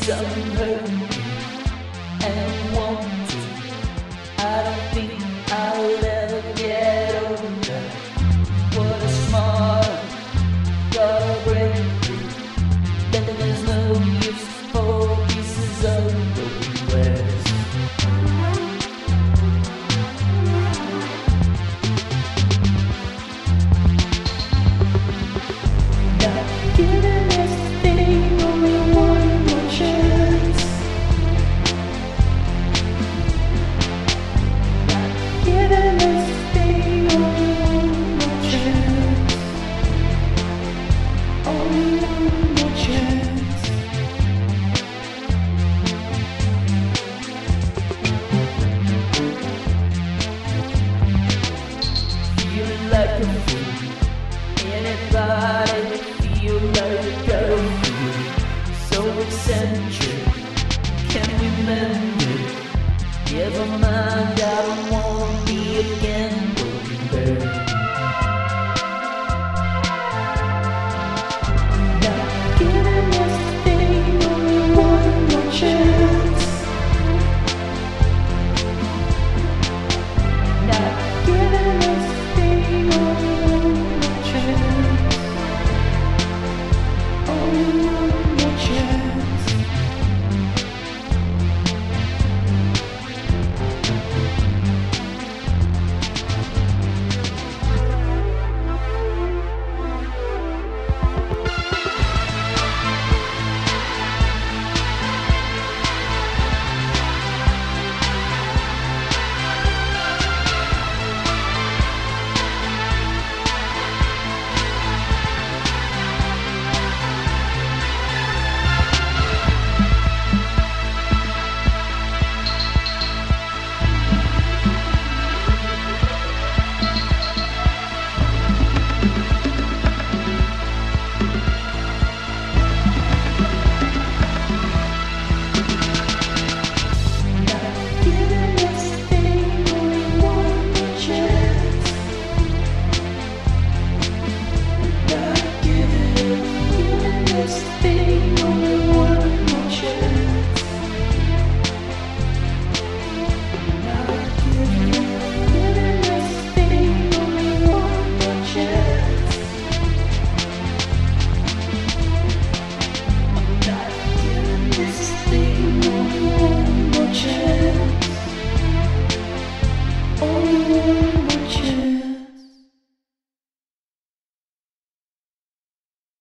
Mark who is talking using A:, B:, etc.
A: Something hurt me and want to. I don't think I'll ever get over that. What a smart, gotta break through. Then there's no use for pieces of broken glass. Not giving this thing only one more chance. Not giving this thing only one more chance. Only one more chance. Feeling like a fool. Anybody feel like a fool? So eccentric, can we mend it? Give 'em